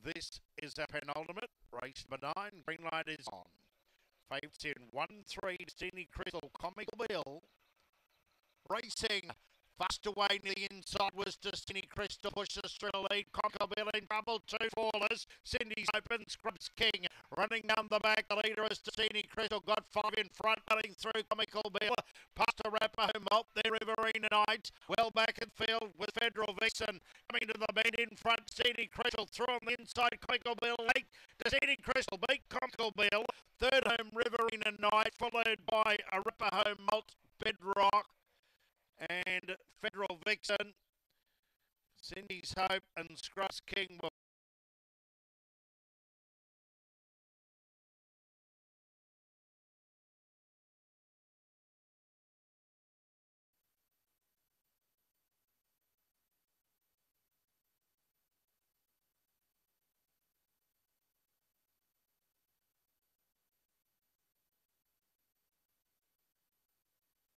This is our penultimate, race number 9. Green light is on. Favourites in 1-3, Destiny Crystal, Comical Bill. Racing fast away near the inside was Destiny Crystal, pushes through the lead. Comical Bill in trouble, 2 fallers. Cindy's open, Scrubs King running down the back. The leader is Destiny Crystal, got 5 in front, running through Comical Bill. Past a wrapper home up there, Riverina Knight. Well back in field with Federal Vixen coming to the bend in front. Destiny Crystal through on the inside. Comical Bill late. Destiny Crystal beat Comical Bill. Third home, Riverina Knight, followed by a wrapper home malt, Bedrock and Federal Vixen. Cindy's Hope and Scrubs King will